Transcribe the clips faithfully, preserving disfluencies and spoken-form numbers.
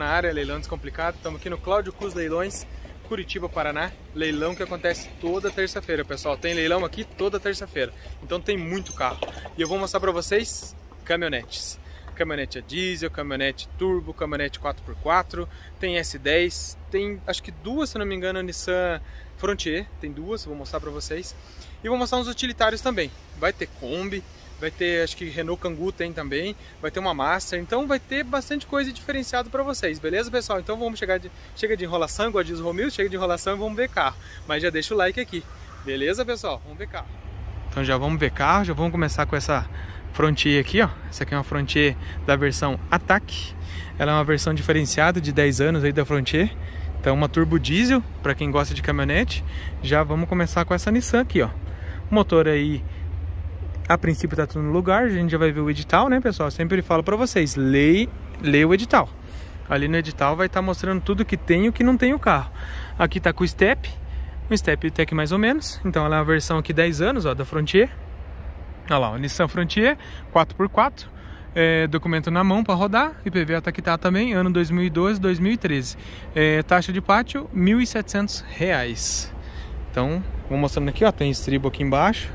na área, leilão descomplicado. Estamos aqui no Cláudio Cus Leilões, Curitiba, Paraná. Leilão que acontece toda terça-feira, pessoal. Tem leilão aqui toda terça-feira. Então tem muito carro. E eu vou mostrar para vocês caminhonetes. Caminhonete a diesel, caminhonete turbo, caminhonete quatro por quatro. Tem S dez, tem acho que duas, se não me engano, Nissan Frontier. Tem duas, vou mostrar para vocês. E vou mostrar uns utilitários também. Vai ter Kombi. Vai ter, acho que Renault Kangoo tem também, vai ter uma Master, então vai ter bastante coisa diferenciada para vocês, beleza, pessoal? Então vamos chegar de, chega de enrolação, igual diz o Romil, chega de enrolação e vamos ver carro. Mas já deixa o like aqui, beleza, pessoal? Vamos ver carro. Então já vamos ver carro, já vamos começar com essa Frontier aqui, ó. Essa aqui é uma Frontier da versão Attack. Ela é uma versão diferenciada de dez anos aí da Frontier. Então uma turbo diesel, para quem gosta de caminhonete. Já vamos começar com essa Nissan aqui, ó. O motor aí, a princípio tá tudo no lugar, a gente já vai ver o edital, né, pessoal? Sempre falo pra vocês, leia, leia o edital. Ali no edital vai estar tá mostrando tudo que tem e o que não tem o carro. Aqui tá com o step, um step tech mais ou menos. Então ela é a versão aqui dez anos, ó, da Frontier. Olha lá, o Nissan Frontier quatro por quatro. É, documento na mão para rodar, I P V A tá que tá também, ano dois mil e doze, dois mil e treze. É, taxa de pátio, mil e setecentos reais. Então, vou mostrando aqui, ó, tem estribo aqui embaixo.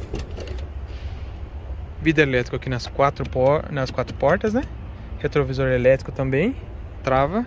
Vidro elétrico aqui nas quatro, por... nas quatro portas, né? Retrovisor elétrico também. Trava.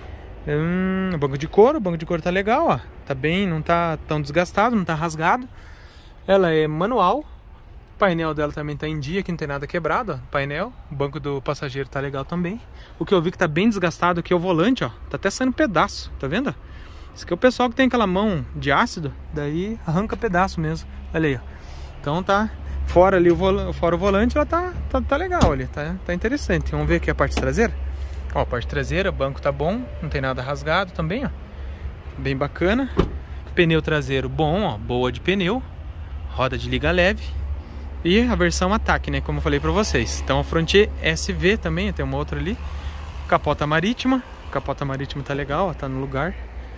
Hum, banco de couro. O banco de couro tá legal, ó. Tá bem, não tá tão desgastado, não tá rasgado. Ela é manual. O painel dela também tá em dia, aqui não tem nada quebrado, ó. Painel. O banco do passageiro tá legal também. O que eu vi que tá bem desgastado aqui é o volante, ó. Tá até saindo pedaço, tá vendo? Esse aqui é o pessoal que tem aquela mão de ácido, daí arranca pedaço mesmo. Olha aí, ó. Então tá... Fora ali o, vol fora o volante, ela tá, tá, tá legal ali, tá, tá interessante. Vamos ver aqui a parte traseira. Ó, a parte traseira, o banco tá bom, não tem nada rasgado também, ó. Bem bacana. Pneu traseiro bom, ó, boa de pneu. Roda de liga leve. E a versão Attack, né, como eu falei pra vocês. Então a Frontier S V também, tem uma outra ali. Capota marítima. Capota marítima tá legal, ó, tá no lugar.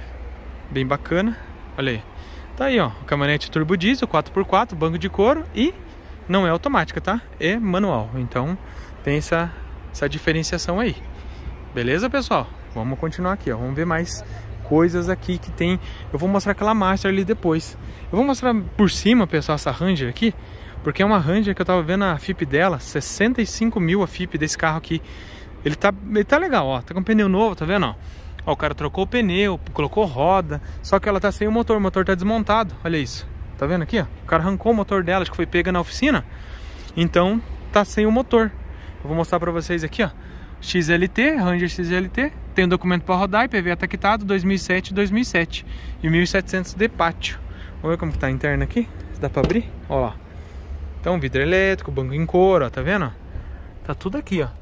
Bem bacana. Olha aí. Tá aí, ó, caminhonete turbo diesel, quatro por quatro, banco de couro e... não é automática, tá? É manual. Então tem essa, essa diferenciação aí. Beleza, pessoal? Vamos continuar aqui, ó. Vamos ver mais coisas aqui que tem. Eu vou mostrar aquela Master ali depois. Eu vou mostrar por cima, pessoal, essa Ranger aqui. Porque é uma Ranger que eu tava vendo a F I P dela. sessenta e cinco mil a F I P desse carro aqui. Ele tá, ele tá legal, ó. Tá com pneu novo, tá vendo, ó? Ó, o cara trocou o pneu, colocou roda. Só que ela tá sem o motor. O motor tá desmontado. Olha isso. Tá vendo aqui, ó? O cara arrancou o motor dela, acho que foi pega na oficina. Então, tá sem o motor. Eu vou mostrar pra vocês aqui, ó. X L T, Ranger X L T. Tem um documento pra rodar, I P V A tá quitado, dois mil e sete, dois mil e sete. E mil e setecentos de pátio. Vamos ver como que tá a interna aqui. Se dá pra abrir. Ó lá. Então, vidro elétrico, banco em couro, ó. Tá vendo? Tá tudo aqui, ó.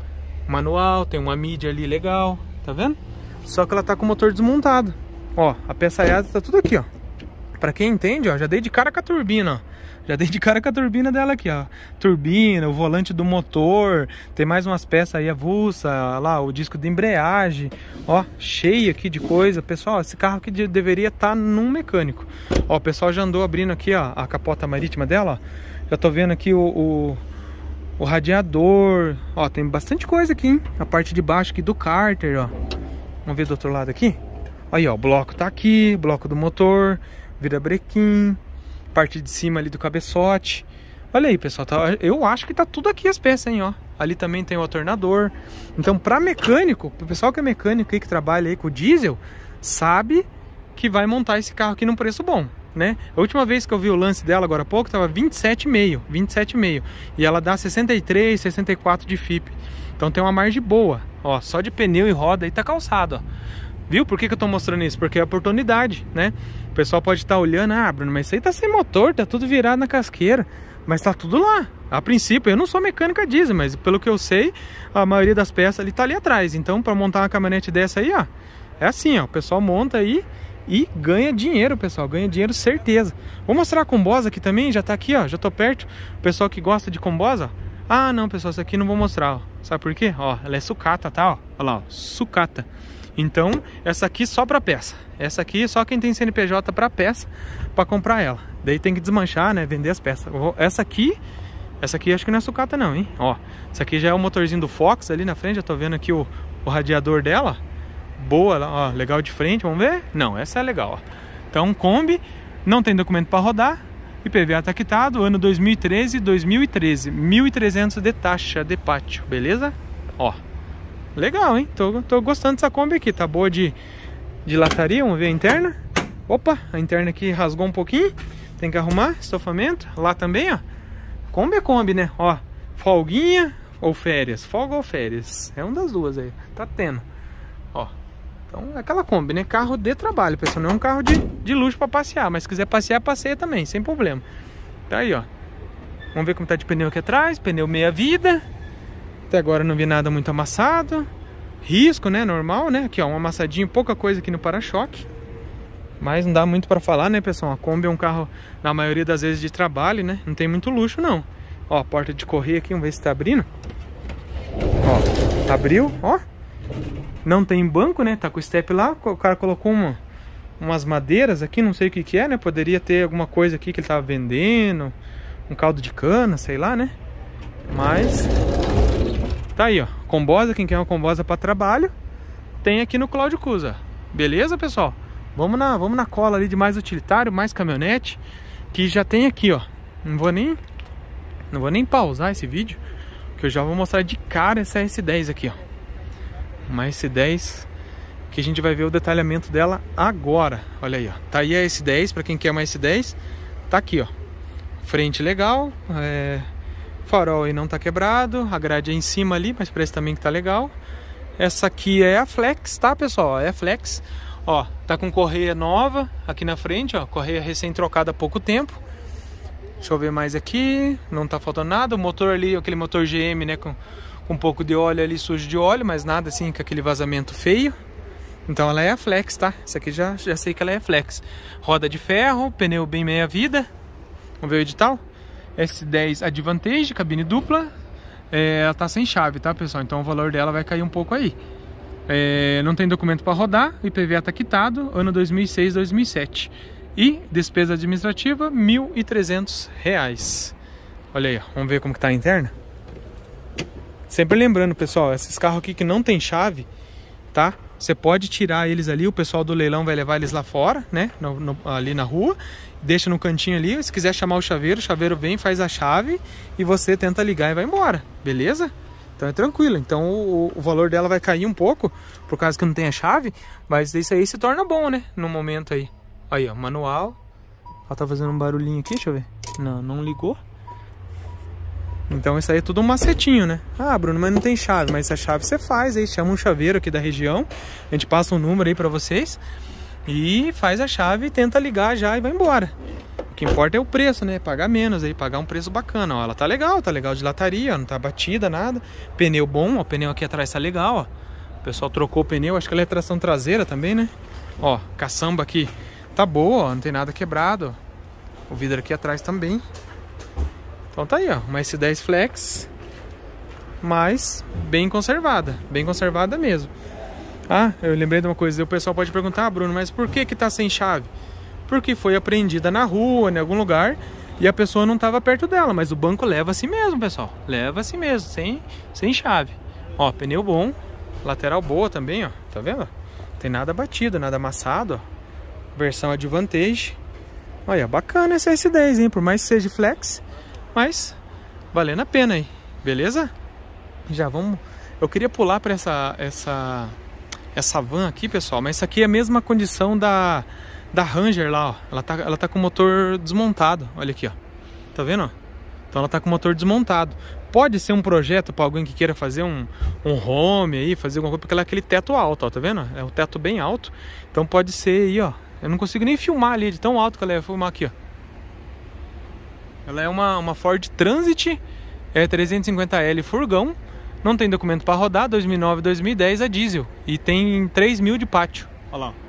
Manual, tem uma mídia ali legal. Tá vendo? Só que ela tá com o motor desmontado. Ó, a peça aiada tá tudo aqui, ó. Pra quem entende, ó, já dei de cara com a turbina, ó. Já dei de cara com a turbina dela aqui, ó. Turbina, o volante do motor. Tem mais umas peças aí avulsa, lá, o disco de embreagem. Ó, cheio aqui de coisa. Pessoal, esse carro aqui deveria estar num mecânico. Ó, o pessoal já andou abrindo aqui, ó, a capota marítima dela, ó. Já tô vendo aqui o, o, o radiador. Ó, tem bastante coisa aqui, hein. A parte de baixo aqui do cárter, ó. Vamos ver do outro lado aqui. Aí, ó, o bloco tá aqui, bloco do motor. Vira-brequim, parte de cima ali do cabeçote. Olha aí, pessoal, tá, eu acho que tá tudo aqui as peças, hein, ó. Ali também tem o alternador. Então, pra mecânico, pro pessoal que é mecânico aí, que trabalha aí com diesel, sabe que vai montar esse carro aqui num preço bom, né? A última vez que eu vi o lance dela agora há pouco, tava vinte e sete e meio. E ela dá sessenta e três, sessenta e quatro de F I P. Então tem uma margem boa. Ó, só de pneu e roda aí tá calçado, ó. Viu? Por que que eu tô mostrando isso? Porque é oportunidade, né? O pessoal pode estar olhando, ah, Bruno, mas isso aí tá sem motor, tá tudo virado na casqueira. Mas tá tudo lá. A princípio, eu não sou mecânica diesel, mas pelo que eu sei, a maioria das peças ali tá ali atrás. Então, para montar uma caminhonete dessa aí, ó, é assim, ó, o pessoal monta aí e ganha dinheiro, pessoal, ganha dinheiro certeza. Vou mostrar a combosa aqui também, já tá aqui, ó, já tô perto. O pessoal que gosta de combosa, ó. Ah, não, pessoal, isso aqui não vou mostrar, ó. Sabe por quê? Ó, ela é sucata, tá, ó. Olha lá, ó, sucata. Então, essa aqui só para peça. Essa aqui só quem tem C N P J para peça, para comprar ela. Daí tem que desmanchar, né, vender as peças. Essa aqui, essa aqui acho que não é sucata não, hein? Ó, essa aqui já é o motorzinho do Fox ali na frente, já tô vendo aqui o, o radiador dela. Boa, ó, legal de frente, vamos ver? Não, essa é legal, ó. Então, Kombi, não tem documento para rodar, I P V A tá quitado, ano dois mil e treze, dois mil e treze, mil e trezentos de taxa de pátio, beleza? Ó, legal, hein? Tô, tô gostando dessa Kombi aqui, tá boa de, de lataria, vamos ver a interna. Opa, a interna aqui rasgou um pouquinho, tem que arrumar, estofamento, lá também, ó. Kombi é Kombi, né? Ó, folguinha ou férias, folga ou férias, é um das duas aí, tá tendo, ó. Então é aquela Kombi, né? Carro de trabalho, pessoal. Não é um carro de, de luxo para passear. Mas se quiser passear, passeia também, sem problema. Tá aí, ó. Vamos ver como tá de pneu aqui atrás. Pneu meia vida. Até agora não vi nada muito amassado. Risco, né? Normal, né? Aqui, ó. Um amassadinho, pouca coisa aqui no para-choque. Mas não dá muito para falar, né, pessoal? A Kombi é um carro, na maioria das vezes, de trabalho, né? Não tem muito luxo, não. Ó, a porta de correia aqui. Vamos ver se tá abrindo. Ó, abriu, ó. Não tem banco, né? Tá com o step lá. O cara colocou uma, umas madeiras aqui, não sei o que que é, né? Poderia ter alguma coisa aqui que ele tava vendendo. Um caldo de cana, sei lá, né? Mas tá aí, ó. Combosa, quem quer uma combosa para trabalho, tem aqui no Cláudio Cusa. Beleza, pessoal? Vamos na, vamos na cola ali de mais utilitário, mais caminhonete, que já tem aqui, ó. Não vou nem não vou nem pausar esse vídeo, que eu já vou mostrar de cara essa S dez aqui, ó. Uma S dez que a gente vai ver o detalhamento dela agora. Olha aí, ó. Tá aí a S dez, para quem quer uma S dez. Tá aqui, ó. Frente legal, é... farol aí não tá quebrado, a grade é em cima ali, mas parece também que tá legal. Essa aqui é a Flex, tá, pessoal? É a Flex. Ó, tá com correia nova aqui na frente, ó. Correia recém trocada há pouco tempo. Deixa eu ver mais aqui. Não tá faltando nada. O motor ali, aquele motor G M, né, com com um pouco de óleo ali, sujo de óleo, mas nada assim com aquele vazamento feio. Então ela é a Flex, tá? Essa aqui já, já sei que ela é a Flex. Roda de ferro, pneu bem meia vida. Vamos ver o edital. S dez Advantage, cabine dupla. É, ela tá sem chave, tá, pessoal? Então o valor dela vai cair um pouco aí. É, não tem documento para rodar, o I P V A tá quitado, ano dois mil e seis, dois mil e sete. E despesa administrativa, mil e trezentos reais. Olha aí, ó. Vamos ver como que tá a interna. Sempre lembrando, pessoal, esses carros aqui que não tem chave, tá? Você pode tirar eles ali, o pessoal do leilão vai levar eles lá fora, né? No, no, ali na rua, deixa no cantinho ali. Se quiser chamar o chaveiro, o chaveiro vem, faz a chave e você tenta ligar e vai embora, beleza? Então é tranquilo. Então o, o valor dela vai cair um pouco, por causa que não tem a chave, mas isso aí se torna bom, né? No momento aí. Aí, ó, manual. Ela tá fazendo um barulhinho aqui, deixa eu ver. Não, não ligou. Então isso aí é tudo um macetinho, né? Ah, Bruno, mas não tem chave. Mas essa chave você faz aí, chama um chaveiro aqui da região. A gente passa um número aí pra vocês e faz a chave e tenta ligar já e vai embora. O que importa é o preço, né? Pagar menos aí, pagar um preço bacana. Ó, ela tá legal, tá legal de lataria, ó, não tá batida, nada. Pneu bom, ó, o pneu aqui atrás tá legal, ó. O pessoal trocou o pneu, acho que ela é tração traseira também, né? Ó, caçamba aqui tá boa, ó, não tem nada quebrado, ó. O vidro aqui atrás também. Então tá aí, ó, uma S dez Flex, mas bem conservada, bem conservada mesmo. Ah, eu lembrei de uma coisa, o pessoal pode perguntar, ah, Bruno, mas por que que tá sem chave? Porque foi apreendida na rua, em algum lugar, e a pessoa não estava perto dela, mas o banco leva assim mesmo, pessoal, leva assim mesmo, sem, sem chave. Ó, pneu bom, lateral boa também, ó, tá vendo? Não tem nada batido, nada amassado, ó. Versão Advantage. Olha, bacana essa S dez, hein, por mais que seja Flex, mas valendo a pena aí, beleza? Já vamos... Eu queria pular para essa, essa, essa van aqui, pessoal, mas isso aqui é a mesma condição da, da Ranger lá, ó. Ela tá, ela tá com o motor desmontado, olha aqui, ó. Tá vendo, ó? Então ela tá com o motor desmontado. Pode ser um projeto para alguém que queira fazer um, um home aí, fazer alguma coisa, porque ela é aquele teto alto, ó, tá vendo? É um teto bem alto, então pode ser aí, ó. Eu não consigo nem filmar ali, de tão alto que ela é, vou filmar aqui, ó. Ela é uma, uma Ford Transit, é trezentos e cinquenta L furgão, não tem documento para rodar, dois mil e nove, dois mil e dez é diesel e tem três mil de pátio. Olha lá.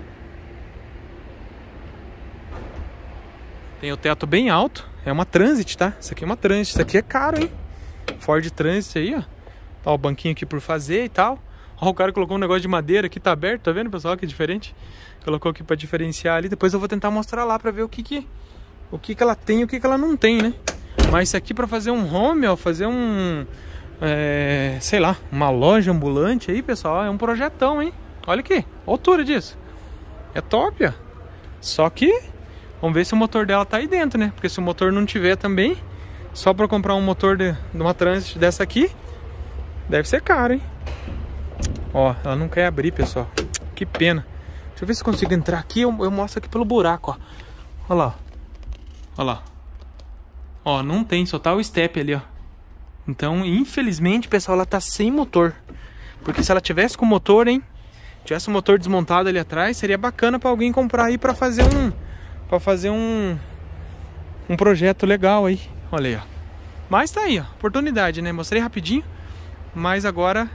Tem o teto bem alto, é uma Transit, tá? Isso aqui é uma Transit, isso aqui é caro, hein? Ford Transit aí, ó. Tá o banquinho aqui por fazer e tal. Ó, o cara colocou um negócio de madeira aqui, tá aberto, tá vendo, pessoal? Que diferente. Colocou aqui para diferenciar ali, depois eu vou tentar mostrar lá para ver o que que... O que que ela tem e o que que ela não tem, né? Mas isso aqui para fazer um home, ó, fazer um... é, sei lá, uma loja ambulante aí, pessoal. É um projetão, hein? Olha aqui, a altura disso. É top, ó. Só que vamos ver se o motor dela tá aí dentro, né? Porque se o motor não tiver também, só pra comprar um motor de, de uma Transit dessa aqui, deve ser caro, hein? Ó, ela não quer abrir, pessoal. Que pena. Deixa eu ver se eu consigo entrar aqui. Eu, eu mostro aqui pelo buraco, ó. Olha lá. Olha lá. Ó, não tem, só tá o step ali, ó. Então, infelizmente, pessoal, ela tá sem motor. Porque se ela tivesse com motor, hein? Tivesse o motor desmontado ali atrás, seria bacana pra alguém comprar aí pra fazer um... Pra fazer um... Um projeto legal aí. Olha aí, ó. Mas tá aí, ó. Oportunidade, né? Mostrei rapidinho. Mas agora...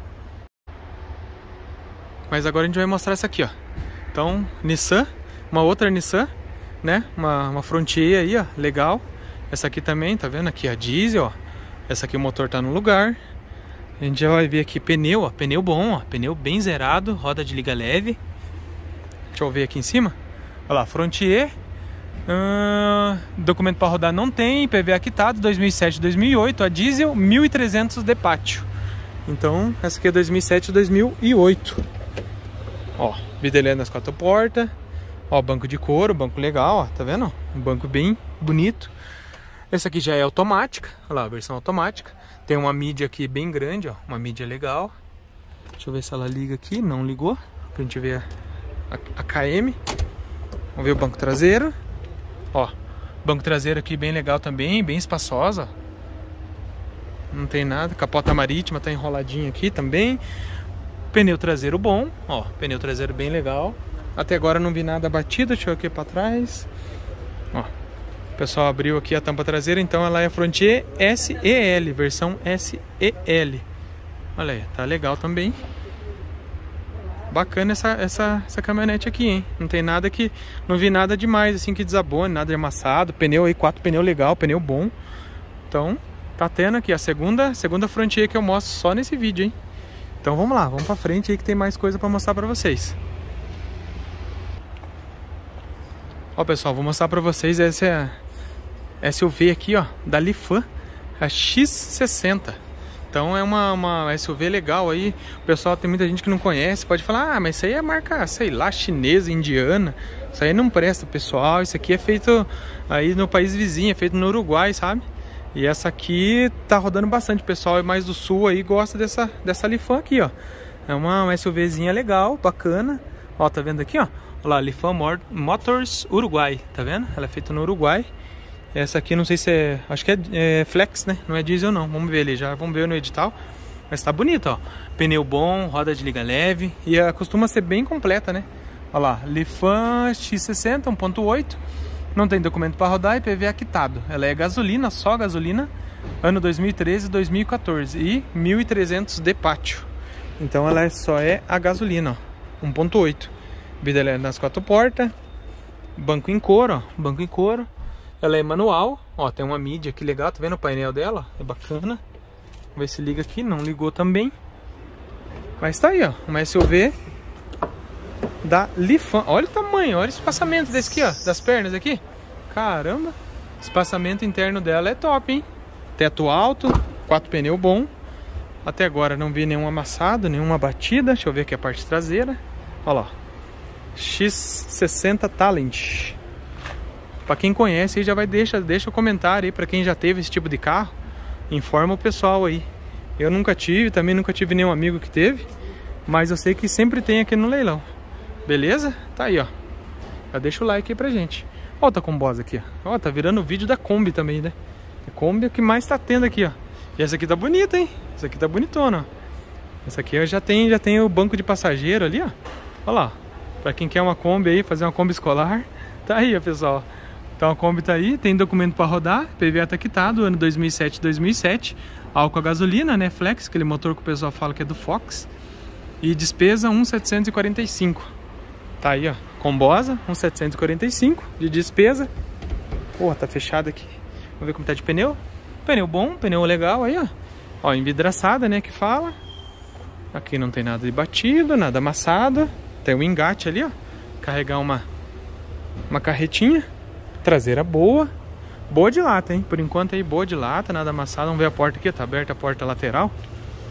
Mas agora a gente vai mostrar essa aqui, ó. Então, Nissan. Uma outra Nissan, né? Uma, uma Frontier aí, ó. Legal. Essa aqui também, tá vendo? Aqui a diesel, ó. Essa aqui o motor tá no lugar. A gente já vai ver aqui pneu, ó. Pneu bom, ó. Pneu bem zerado. Roda de liga leve. Deixa eu ver aqui em cima. Olha lá, Frontier. Uh, documento para rodar não tem. I P V A quitado, dois mil e sete, dois mil e oito. A diesel, mil e trezentos de pátio. Então, essa aqui é dois mil e sete, dois mil e oito. Ó, vidro nas quatro portas. Ó, banco de couro, banco legal, ó. Tá vendo? Um banco bem bonito. Esse aqui já é automática. Olha lá, a versão automática. Tem uma mídia aqui bem grande, ó. Uma mídia legal. Deixa eu ver se ela liga aqui. Não ligou. Pra gente ver a, a, a K M. Vamos ver o banco traseiro. Ó, banco traseiro aqui bem legal também. Bem espaçosa. Não tem nada. Capota marítima tá enroladinha aqui também. Pneu traseiro bom. Ó, pneu traseiro bem legal. Até agora não vi nada batido. Deixa eu ver aqui pra trás. Ó. O pessoal abriu aqui a tampa traseira, então ela é Frontier S E L, versão S E L. Olha aí, tá legal também. Bacana essa, essa, essa caminhonete aqui, hein? Não tem nada que... Não vi nada demais, assim, que desabone, nada de amassado. Pneu aí, quatro pneu legal, pneu bom. Então, tá tendo aqui a segunda, segunda Frontier que eu mostro só nesse vídeo, hein? Então vamos lá, vamos pra frente aí que tem mais coisa pra mostrar pra vocês. Ó, pessoal, vou mostrar pra vocês essa S U V aqui, ó, da Lifan, a X sessenta. Então é uma, uma S U V legal aí. O pessoal, tem muita gente que não conhece, pode falar, ah, mas isso aí é marca, sei lá, chinesa, indiana. Isso aí não presta, pessoal. Isso aqui é feito aí no país vizinho, é feito no Uruguai, sabe? E essa aqui tá rodando bastante. O pessoal mais do sul aí gosta dessa, dessa Lifan aqui, ó. É uma, uma SUVzinha legal, bacana. Ó, tá vendo aqui, ó? Olha lá, Lifan Motors Uruguai, tá vendo? Ela é feita no Uruguai. Essa aqui não sei se é... Acho que é, é flex, né? Não é diesel não. Vamos ver ali já. Vamos ver no edital. Mas tá bonito, ó. Pneu bom, roda de liga leve. E ela costuma ser bem completa, né? Olha lá. Lifan X sessenta um ponto oito. Não tem documento para rodar e I P V A quitado. Ela é gasolina, só gasolina. Ano dois mil e treze e dois mil e quatorze. E mil e trezentos de pátio. Então ela é, só é a gasolina, ó. um ponto oito. Vidro nas quatro portas. Banco em couro, ó. Banco em couro. Ela é manual, ó, tem uma mídia aqui legal, tá vendo o painel dela? É bacana. Vamos ver se liga aqui, não ligou também. Mas tá aí, ó, uma S U V da Lifan. Olha o tamanho, olha o espaçamento desse aqui, ó, das pernas aqui. Caramba, o espaçamento interno dela é top, hein? Teto alto, quatro pneu bom. Até agora não vi nenhum amassado, nenhuma batida. Deixa eu ver aqui a parte traseira. Olha lá, X sessenta Talent. Pra quem conhece aí já vai deixa, deixa o comentário aí, pra quem já teve esse tipo de carro, informa o pessoal aí. Eu nunca tive, também nunca tive nenhum amigo que teve, mas eu sei que sempre tem aqui no leilão. Beleza? Tá aí, ó. Já deixa o like aí pra gente. Ó, tá com boss aqui, ó. Ó, tá virando o vídeo da Kombi também, né? A Kombi é o que mais tá tendo aqui, ó. E essa aqui tá bonita, hein? Essa aqui tá bonitona, ó. Essa aqui já tem, já tem o banco de passageiro ali, ó. Ó lá. Pra quem quer uma Kombi aí, fazer uma Kombi escolar, tá aí, ó, pessoal. Então a Kombi tá aí, tem documento para rodar, I P V A tá quitado, ano dois mil e sete, dois mil e sete, álcool a gasolina, né, flex, aquele motor que o pessoal fala que é do Fox, e despesa um mil setecentos e quarenta e cinco. Tá aí, ó, combosa, um mil setecentos e quarenta e cinco de despesa. Pô, tá fechado aqui. Vamos ver como tá de pneu. Pneu bom, pneu legal aí, ó. Ó, envidraçada, né, que fala. Aqui não tem nada de batido, nada amassado. Tem um engate ali, ó. Carregar uma, uma carretinha. Traseira boa. Boa de lata, hein? Por enquanto aí, boa de lata, nada amassado. Vamos ver a porta aqui, tá aberta a porta lateral.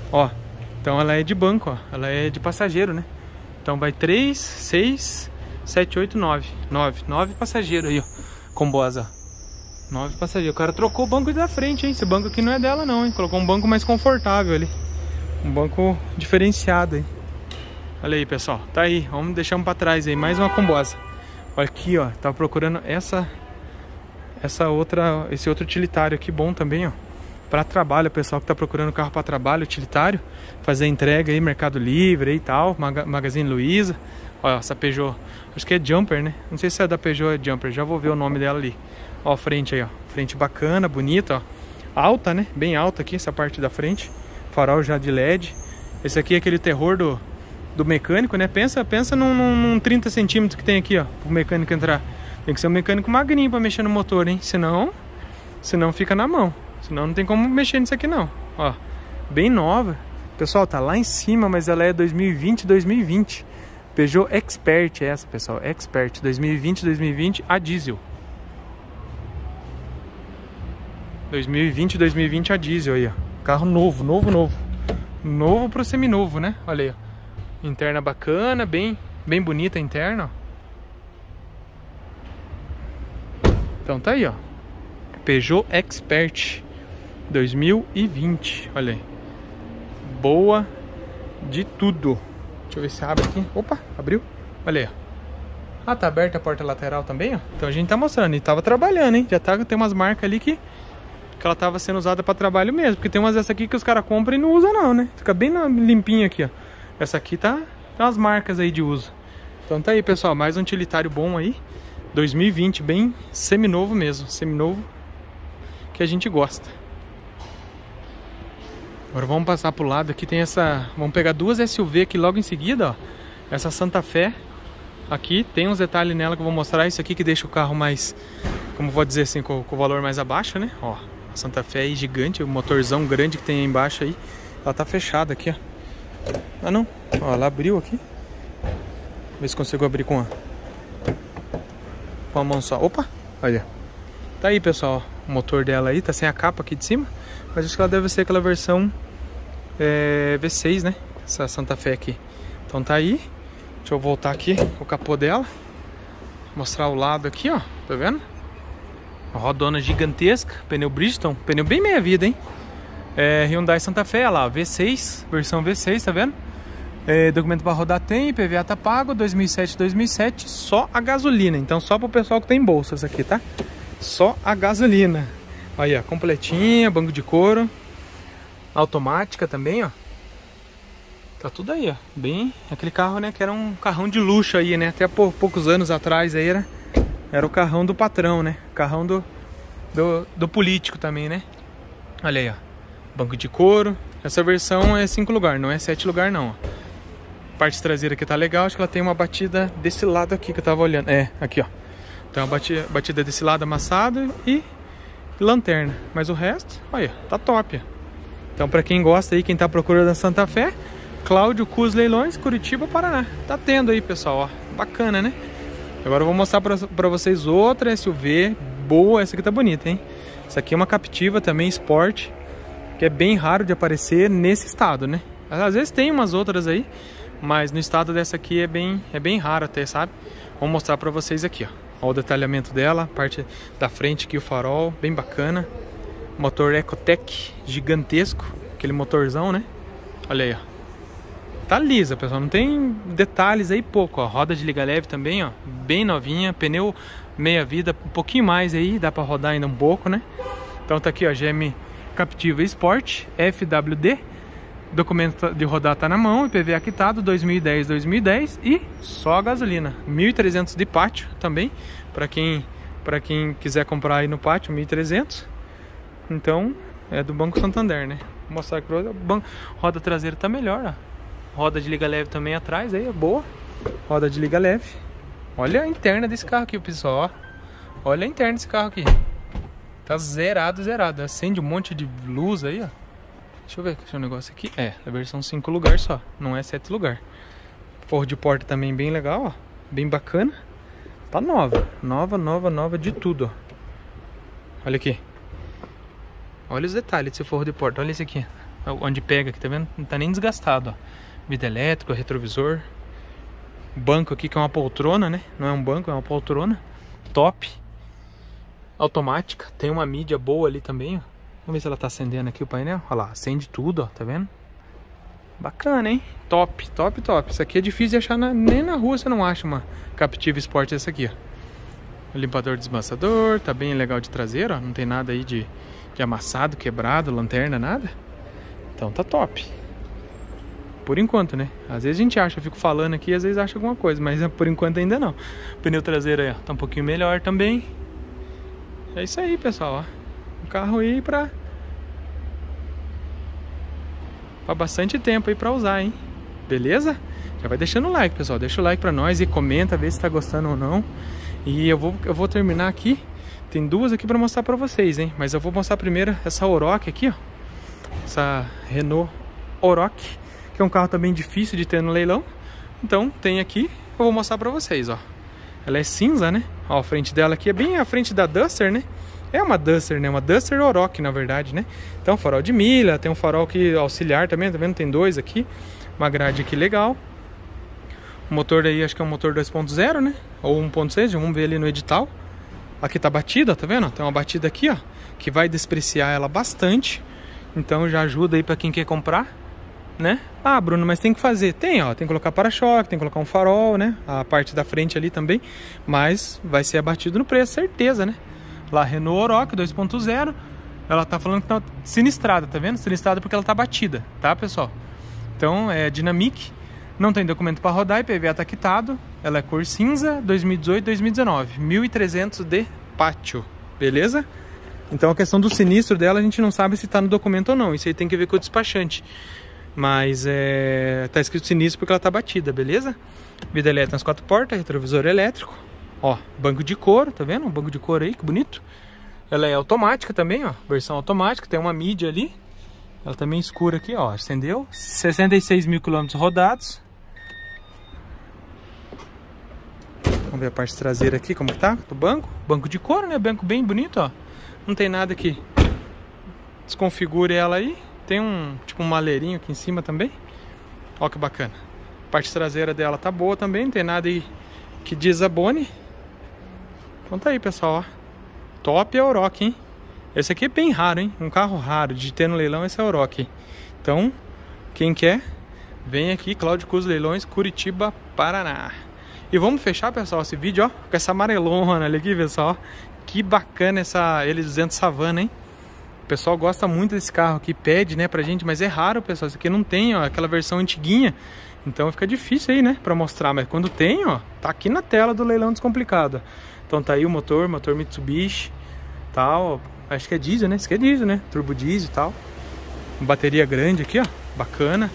Ó, então ela é de banco, ó. Ela é de passageiro, né? Então vai três, seis, sete, oito, nove. nove. nove passageiros aí, ó. Combosa. nove passageiros. O cara trocou o banco da frente, hein? Esse banco aqui não é dela, não, hein? Colocou um banco mais confortável ali. Um banco diferenciado, hein? Olha aí, pessoal. Tá aí. Vamos deixar um pra trás aí. Mais uma combosa. Olha aqui, ó. Tava procurando essa... Essa outra... Esse outro utilitário aqui bom também, ó. Pra trabalho, pessoal que tá procurando carro pra trabalho, utilitário. Fazer entrega aí, Mercado Livre e tal. Maga, Magazine Luiza. Olha, essa Peugeot. Acho que é Jumper, né? Não sei se é da Peugeot ou é Jumper. Já vou ver o nome dela ali. Ó, a frente aí, ó. Frente bacana, bonita, ó. Alta, né? Bem alta aqui, essa parte da frente. Farol já de L E D. Esse aqui é aquele terror do, do mecânico, né? Pensa, pensa num, num trinta centímetros que tem aqui, ó. Pro mecânico entrar. Tem que ser um mecânico magrinho pra mexer no motor, hein? Senão, senão fica na mão. Senão não tem como mexer nisso aqui, não. Ó, bem nova. Pessoal, tá lá em cima, mas ela é dois mil e vinte, dois mil e vinte. Peugeot Expert é essa, pessoal. Expert dois mil e vinte, dois mil e vinte a diesel. dois mil e vinte, dois mil e vinte a diesel aí, ó. Carro novo, novo, novo. Novo pro seminovo, né? Olha aí, ó. Interna bacana, bem, bem bonita a interna, ó. Então tá aí, ó. Peugeot Expert dois mil e vinte. Olha aí. Boa de tudo. Deixa eu ver se abre aqui. Opa, abriu. Olha aí, ó. Ah, tá aberta a porta lateral também, ó. Então a gente tá mostrando. E tava trabalhando, hein? Já tá, tem umas marcas ali que, que ela tava sendo usada pra trabalho mesmo. Porque tem umas dessa aqui que os caras compram e não usam não, né? Fica bem limpinha aqui, ó. Essa aqui tá, tem umas marcas aí de uso. Então tá aí, pessoal. Mais um utilitário bom aí. dois mil e vinte, bem seminovo mesmo. Seminovo que a gente gosta. Agora vamos passar pro lado aqui. Tem essa... Vamos pegar duas S U V aqui logo em seguida, ó. Essa Santa Fé. Aqui tem uns detalhes nela que eu vou mostrar. Isso aqui que deixa o carro mais... Como vou dizer assim, com, com o valor mais abaixo, né? Ó, a Santa Fé aí gigante. O motorzão grande que tem aí embaixo aí. Ela tá fechada aqui, ó. Ah, não. Ó, ela abriu aqui. Ver se consigo abrir com a... Com a mão só. Opa! Olha. Tá aí, pessoal. O motor dela aí. Tá sem a capa aqui de cima. Mas acho que ela deve ser aquela versão é, V seis, né? Essa Santa Fé aqui. Então tá aí. Deixa eu voltar aqui o capô dela. Mostrar o lado aqui, ó. Tá vendo? Uma rodona gigantesca. Pneu Bridgestone. Pneu bem meia vida, hein? É, Hyundai Santa Fé, olha lá. V seis. Versão V seis, tá vendo? É, documento para rodar tem. I P V A tá pago. dois mil e sete, dois mil e sete. Só a gasolina. Então só pro pessoal que tem bolsa essa aqui, tá? Só a gasolina. Aí, ó, completinha, banco de couro. Automática também, ó. Tá tudo aí, ó. Bem, aquele carro, né, que era um carrão de luxo aí, né? Até por poucos anos atrás aí era, era o carrão do patrão, né? Carrão do, do, do político também, né? Olha aí, ó. Banco de couro. Essa versão é cinco lugares, não é sete lugares não, ó. Parte traseira aqui tá legal. Acho que ela tem uma batida desse lado aqui que eu tava olhando. É, aqui, ó. Tem uma batida, batida desse lado amassado e lanterna. Mas o resto, olha, tá top. Então pra quem gosta aí, quem tá procurando a Santa Fé, Cláudio Cus Leilões, Curitiba, Paraná. Tá tendo aí, pessoal, ó. Bacana, né? Agora eu vou mostrar pra, pra vocês outra S U V boa. Essa aqui tá bonita, hein? Essa aqui é uma Captiva também, Sport, que é bem raro de aparecer nesse estado, né? Às vezes tem umas outras aí, mas no estado dessa aqui é bem, é bem raro até, sabe? Vou mostrar pra vocês aqui, ó. Olha o detalhamento dela, parte da frente aqui, o farol, bem bacana. Motor Ecotec, gigantesco, aquele motorzão, né? Olha aí, ó. Tá lisa, pessoal, não tem detalhes aí pouco, ó. Roda de liga leve também, ó, bem novinha. Pneu meia vida, um pouquinho mais aí, dá pra rodar ainda um pouco, né? Então tá aqui, ó, G M Captiva Sport, F W D. Documento de rodar tá na mão, I P V A quitado, dois mil e dez, dois mil e dez e só a gasolina. mil e trezentos de pátio também, para quem, para quem quiser comprar aí no pátio, mil e trezentos. Então, é do Banco Santander, né? Vou mostrar aqui pra você. Roda traseira tá melhor, ó. Roda de liga leve também atrás, aí é boa. Roda de liga leve. Olha a interna desse carro aqui, pessoal, ó. Olha a interna desse carro aqui. Tá zerado, zerado. Acende um monte de luz aí, ó. Deixa eu ver que é o negócio aqui. É, a versão cinco lugar só, não é sete lugar. Forro de porta também bem legal, ó. Bem bacana. Tá nova, nova, nova, nova de tudo, ó. Olha aqui. Olha os detalhes desse forro de porta, olha esse aqui. onde pega aqui, tá vendo? Não tá nem desgastado, ó. Vidro elétrico, retrovisor. Banco aqui que é uma poltrona, né? Não é um banco, é uma poltrona. Top. Automática. Tem uma mídia boa ali também, ó. Vamos ver se ela tá acendendo aqui o painel. Olha lá, acende tudo, ó. Tá vendo? Bacana, hein? Top, top, top. Isso aqui é difícil de achar, na, nem na rua você não acha uma Captiva Sport essa aqui, ó. Limpador desmassador, tá bem legal de traseiro, ó. Não tem nada aí de, de amassado, quebrado, lanterna, nada. Então tá top. Por enquanto, né? Às vezes a gente acha, eu fico falando aqui, às vezes acha alguma coisa, mas por enquanto ainda não. O pneu traseiro aí, ó, tá um pouquinho melhor também. É isso aí, pessoal, ó. Um carro aí pra... Pra bastante tempo aí pra usar, hein? Beleza? Já vai deixando o like, pessoal. Deixa o like pra nós e comenta, vê se tá gostando ou não. E eu vou, eu vou terminar aqui. Tem duas aqui pra mostrar pra vocês, hein? Mas eu vou mostrar primeiro essa Oroch aqui, ó. Essa Renault Oroch, que é um carro também difícil de ter no leilão. Então, tem aqui, eu vou mostrar pra vocês, ó. Ela é cinza, né? Ó, a frente dela aqui é bem a frente da Duster, né? É uma Duster, né? Uma Duster Oroch, na verdade, né? Então, farol de milha, tem um farol aqui auxiliar também, tá vendo? Tem dois aqui. Uma grade aqui legal. O motor aí, acho que é um motor dois ponto zero, né? Ou um ponto seis, vamos ver ali no edital. Aqui tá batida, tá vendo? Tem uma batida aqui, ó, que vai despreciar ela bastante. Então, já ajuda aí pra quem quer comprar, né? Ah, Bruno, mas tem que fazer. Tem, ó, tem que colocar para-choque, tem que colocar um farol, né? A parte da frente ali também. Mas vai ser abatido no preço, certeza, né? Lá, Renault Oroch dois ponto zero. Ela tá falando que tá sinistrada, tá vendo? Sinistrada porque ela tá batida, tá, pessoal? Então, é Dynamic. Não tem documento para rodar, I P V A tá quitado. Ela é cor cinza, dois mil e dezoito, dois mil e dezenove. mil e trezentos de pátio, beleza? Então, a questão do sinistro dela, a gente não sabe se tá no documento ou não. Isso aí tem que ver com o despachante. Mas, é... tá escrito sinistro porque ela tá batida, beleza? Vidro elétrico nas quatro portas, retrovisor elétrico. Ó, banco de couro, tá vendo? Um banco de couro aí, que bonito. Ela é automática também, ó. Versão automática, tem uma mídia ali. Ela também escura aqui, ó. Acendeu. sessenta e seis mil quilômetros rodados. Vamos ver a parte traseira aqui, como que tá? Do banco. Banco de couro, né? Banco bem bonito, ó. Não tem nada que desconfigure ela aí. Tem um, tipo, um maleirinho aqui em cima também. Ó que bacana. A parte traseira dela tá boa também. Não tem nada aí que desabone. Então tá aí, pessoal, ó. Top é o Oroch, hein? Esse aqui é bem raro, hein? Um carro raro de ter no leilão, esse é o Oroch. Então, quem quer, vem aqui, Cláudio Cus Leilões, Curitiba, Paraná. E vamos fechar, pessoal, esse vídeo, ó, com essa amarelona ali aqui, pessoal. Que bacana essa L duzentos Savana, hein? O pessoal gosta muito desse carro aqui, pede, né, pra gente, mas é raro, pessoal. Esse aqui não tem, ó, aquela versão antiguinha. Então fica difícil aí, né, pra mostrar. Mas quando tem, ó, tá aqui na tela do Leilão Descomplicado. Então tá aí o motor, motor Mitsubishi, tal. Acho que é diesel, né? Isso aqui é diesel, né? Turbo diesel e tal. Bateria grande aqui, ó. Bacana.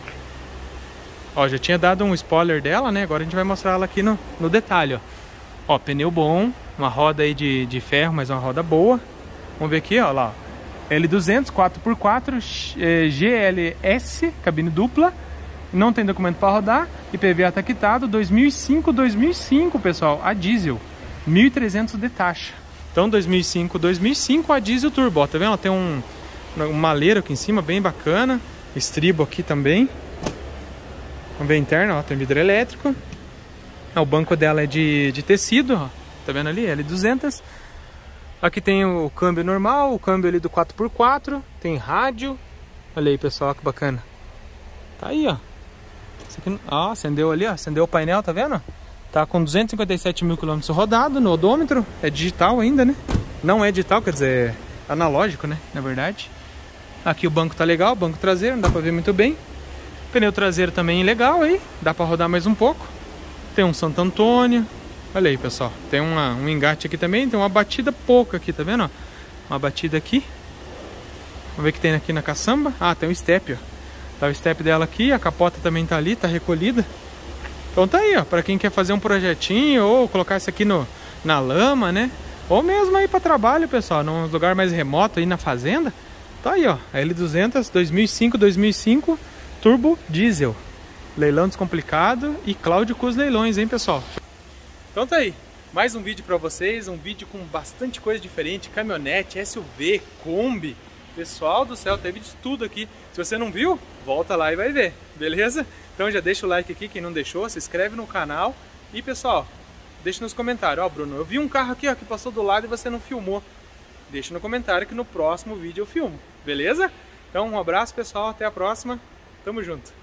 Ó, já tinha dado um spoiler dela, né? Agora a gente vai mostrar ela aqui no, no detalhe, ó. Ó, pneu bom. Uma roda aí de, de ferro, mas uma roda boa. Vamos ver aqui, ó, lá. L duzentos, quatro por quatro, G L S, cabine dupla. Não tem documento para rodar. I P V A tá quitado. dois mil e cinco, dois mil e cinco, pessoal. A diesel. mil e trezentos de taxa. Então, dois mil e cinco, dois mil e cinco a diesel turbo. Ó, tá vendo? Ela tem um, um maleiro aqui em cima, bem bacana. Estribo aqui também. Vamos ver a interna, ó, tem vidro elétrico. O banco dela é de, de tecido, ó. Tá vendo ali? L duzentos. Aqui tem o câmbio normal, o câmbio ali do quatro por quatro. Tem rádio. Olha aí, pessoal, que bacana. Tá aí, ó. Isso aqui, ó, acendeu ali, ó. Acendeu o painel, tá vendo? Tá com duzentos e cinquenta e sete mil quilômetros rodado no odômetro. É digital ainda, né? Não é digital, quer dizer, é analógico, né? Na verdade. Aqui o banco tá legal, banco traseiro, não dá pra ver muito bem. Pneu traseiro também legal aí, dá pra rodar mais um pouco. Tem um Santo Antônio. Olha aí, pessoal. Tem uma, um engate aqui também, tem uma batida pouca aqui, tá vendo? Ó? Uma batida aqui. Vamos ver o que tem aqui na caçamba. Ah, tem um step, ó. Tá o step dela aqui, a capota também tá ali, tá recolhida. Então tá aí, ó, pra quem quer fazer um projetinho ou colocar isso aqui no, na lama, né? Ou mesmo aí pra trabalho, pessoal, num lugar mais remoto aí na fazenda. Tá aí, ó, a L duzentos dois mil e cinco, dois mil e cinco Turbo Diesel. Leilão Descomplicado e Cláudio Cus Leilões, hein, pessoal? Então tá aí, mais um vídeo pra vocês, um vídeo com bastante coisa diferente, caminhonete, S U V, Kombi. Pessoal do céu, teve de tudo aqui. Se você não viu, volta lá e vai ver, beleza? Então já deixa o like aqui, quem não deixou, se inscreve no canal. E pessoal, deixa nos comentários. Ó, Bruno, eu vi um carro aqui ó, que passou do lado e você não filmou. Deixa no comentário que no próximo vídeo eu filmo, beleza? Então um abraço pessoal, até a próxima. Tamo junto.